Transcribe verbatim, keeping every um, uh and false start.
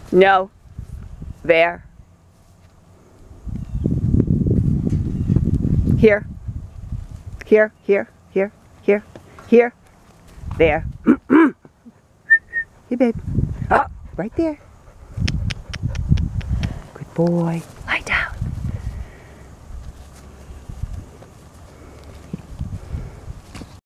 No. There. Here. Here, here, here, here, here. There. Hey, babe. Oh, right there. Good boy.